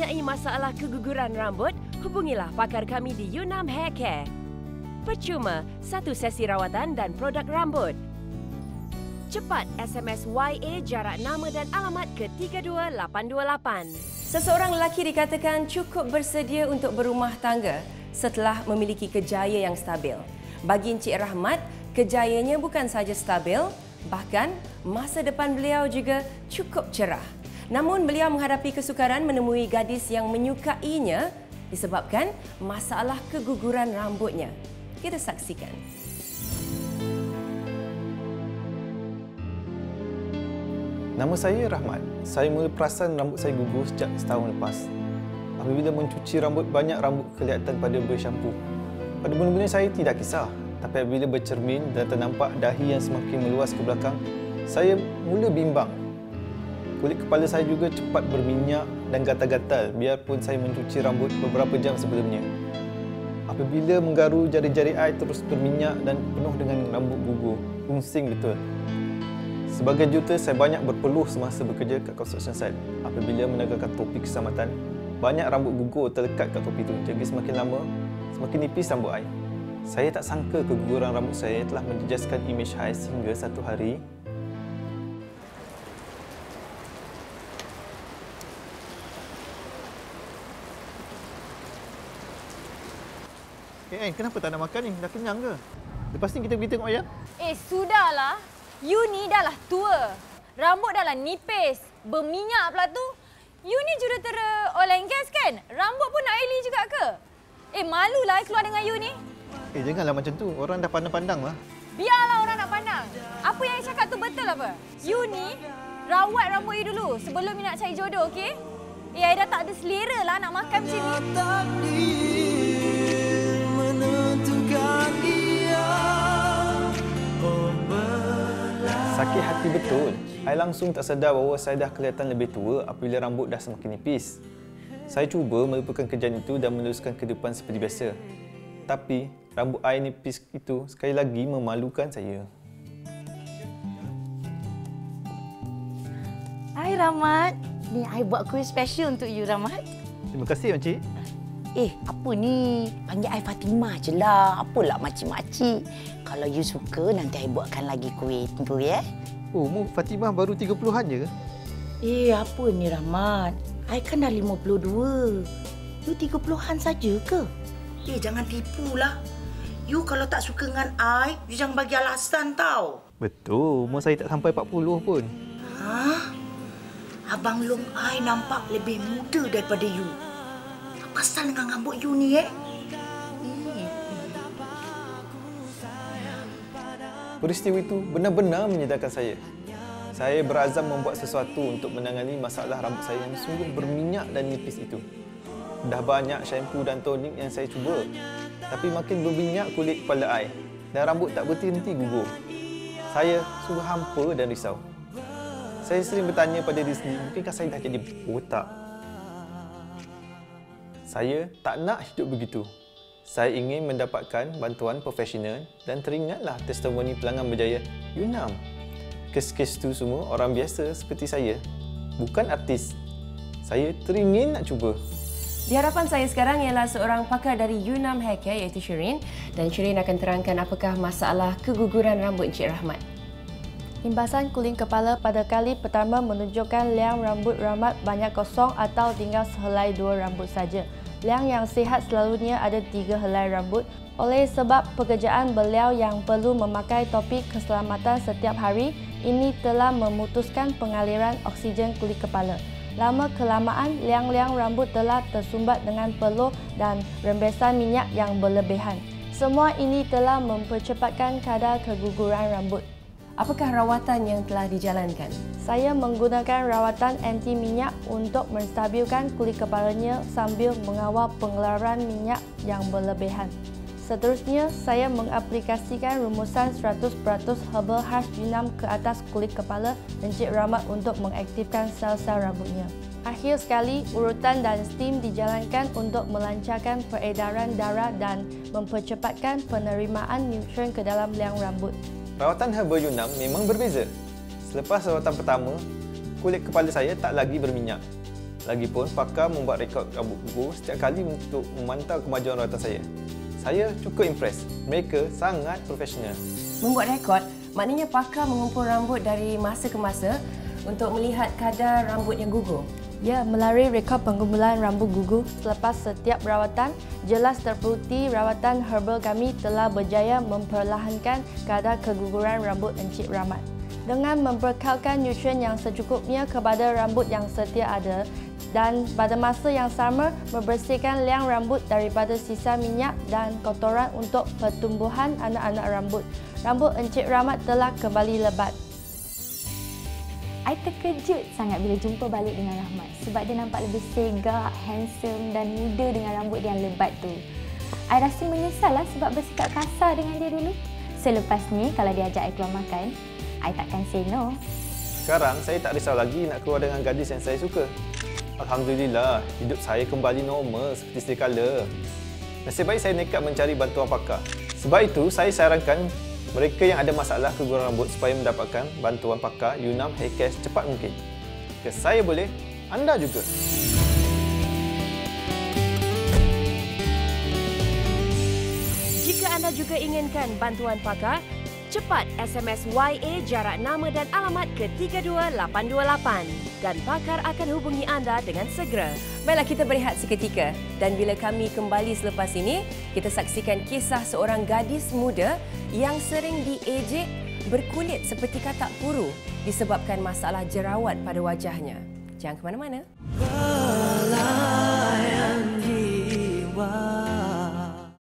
mempunyai masalah keguguran rambut, hubungilah pakar kami di Yunam Hair Care. Percuma, satu sesi rawatan dan produk rambut. Cepat SMS YA jarak nama dan alamat ke 32828. Seseorang lelaki dikatakan cukup bersedia untuk berumah tangga setelah memiliki kejayaan yang stabil. Bagi Encik Rahmat, kejayaannya bukan sahaja stabil, bahkan masa depan beliau juga cukup cerah. Namun beliau menghadapi kesukaran menemui gadis yang menyukainya disebabkan masalah keguguran rambutnya. Kita saksikan. Nama saya Rahmat. Saya mula perasan rambut saya gugur sejak setahun lepas. Apabila mencuci rambut, banyak rambut kelihatan pada bersyampoo. Pada mula-mula saya tidak kisah. Tapi apabila bercermin dan ternampak dahi yang semakin meluas ke belakang, saya mula bimbang. Kulit kepala saya juga cepat berminyak dan gatal-gatal biarpun saya mencuci rambut beberapa jam sebelumnya. Apabila menggaru, jari-jari saya terus berminyak dan penuh dengan rambut gugur. Pusing betul. Sebagai juta, saya banyak berpeluh semasa bekerja kat construction site. Apabila menegakkan topi keselamatan, banyak rambut gugur terlekat kat topi itu. Jadi semakin lama, semakin nipis rambut saya. Saya tak sangka keguguran rambut saya telah menjejaskan imej saya sehingga satu hari kenapa tak nak makan ni? Dah kenyang ke? Lepas ni kita pergi tengok ayam? Sudahlah. You ni dah lah tua. Rambut dah lah nipis. Berminyak pula tu. You ni jurutera oil and gas kan? Rambut pun nak oily juga ke? Malulah keluar dengan you ni. Janganlah macam tu. Orang dah pandang-pandang lah. Biarlah orang nak pandang. Apa yang you cakap tu betul apa? You ni rawat rambut you dulu sebelum you nak cari jodoh, okey? I dah tak ada selera lah nak makan macam ni. Sakit hati betul. Saya langsung tak sedar bahawa saya dah kelihatan lebih tua apabila rambut dah semakin nipis. Saya cuba melupakan kejadian itu dan meneruskan kehidupan seperti biasa. Tapi, rambut saya nipis itu sekali lagi memalukan saya. Hai Rahmat. Ni I buat kuih special untuk you, Rahmat. Terima kasih, Makcik. Apa ni? Panggil I Fatimah je lah. Apalah makcik-makcik. Kalau you suka, nanti I buatkan lagi kuih. Tunggu ya. Mu Fatimah baru 30-an je ke? Apa ni Rahmat? I kan dah 52. You 30-an saja ke? Jangan tipulah. You kalau tak suka dengan I, you jangan bagi alasan tau. Betul, umur saya tak sampai 40 pun. Abang Long I nampak lebih muda daripada you. Apa pasal dengan rambut you ni Peristiwa itu benar-benar menyedarkan saya. Saya berazam membuat sesuatu untuk menangani masalah rambut saya yang sungguh berminyak dan nipis itu. Dah banyak shampoo dan tonik yang saya cuba. Tapi makin berminyak kulit kepala saya dan rambut tak berhenti gugur. Saya sungguh hampa dan risau. Saya sering bertanya pada diri sendiri, mungkinkah saya dah jadi botak? Saya tak nak hidup begitu. Saya ingin mendapatkan bantuan profesional dan teringatlah testimoni pelanggan berjaya Yunam. Kes-kes itu semua orang biasa seperti saya, bukan artis. Saya teringin nak cuba. Di hadapan saya sekarang ialah seorang pakar dari Yunam Hair Care iaitu Shirin, dan Shirin akan terangkan apakah masalah keguguran rambut Encik Rahmat. Hembasan kulit kepala pada kali pertama menunjukkan liang rambut Rahmat banyak kosong atau tinggal sehelai 2 rambut saja. Liang yang sihat selalunya ada 3 helai rambut. Oleh sebab pekerjaan beliau yang perlu memakai topi keselamatan setiap hari, ini telah memutuskan pengaliran oksigen kulit kepala. Lama-kelamaan, liang-liang rambut telah tersumbat dengan peluh dan rembesan minyak yang berlebihan. Semua ini telah mempercepatkan kadar keguguran rambut. Apakah rawatan yang telah dijalankan? Saya menggunakan rawatan anti minyak untuk menstabilkan kulit kepalanya sambil mengawal pengeluaran minyak yang berlebihan. Seterusnya, saya mengaplikasikan rumusan 100% herbal khas Yunam ke atas kulit kepala Encik Rahmat untuk mengaktifkan sel-sel rambutnya. Akhir sekali, urutan dan steam dijalankan untuk melancarkan peredaran darah dan mempercepatkan penerimaan nutrien ke dalam liang rambut. Rawatan herbal Yunam memang berbeza. Selepas rawatan pertama, kulit kepala saya tak lagi berminyak. Lagipun, pakar membuat rekod rambut gugur setiap kali untuk memantau kemajuan rawatan saya. Saya cukup impress. Mereka sangat profesional. Membuat rekod maknanya pakar mengumpul rambut dari masa ke masa untuk melihat kadar rambut yang gugur. Ya, melalui rekod pengumpulan rambut gugur selepas setiap rawatan, jelas terbukti rawatan herbal kami telah berjaya memperlahankan kadar keguguran rambut Encik Rahmat. Dengan membekalkan nutrien yang secukupnya kepada rambut yang setia ada dan pada masa yang sama membersihkan liang rambut daripada sisa minyak dan kotoran untuk pertumbuhan anak-anak rambut. Rambut Encik Rahmat telah kembali lebat. I terkejut sangat bila jumpa balik dengan Rahmat sebab dia nampak lebih segak, handsome dan muda dengan rambut dia yang lebat tu. I rasa menyesal lah sebab bersikap kasar dengan dia dulu. Selepas ni, kalau dia ajak I keluar makan, I takkan say no. Sekarang, saya tak risau lagi nak keluar dengan gadis yang saya suka. Alhamdulillah, hidup saya kembali normal seperti sedia kala. Nasib baik saya nekat mencari bantuan pakar. Sebab itu, saya sarankan mereka yang ada masalah keguguran rambut supaya mendapatkan bantuan pakar Yunam Hair Care secepat mungkin. Jika saya boleh, anda juga. Jika anda juga inginkan bantuan pakar, cepat SMS YA jarak nama dan alamat ke 32828 dan pakar akan hubungi anda dengan segera. Baiklah, kita berehat seketika dan bila kami kembali selepas ini, kita saksikan kisah seorang gadis muda yang sering diejek berkulit seperti katak puru disebabkan masalah jerawat pada wajahnya. Jangan ke mana-mana. Belayan jiwa.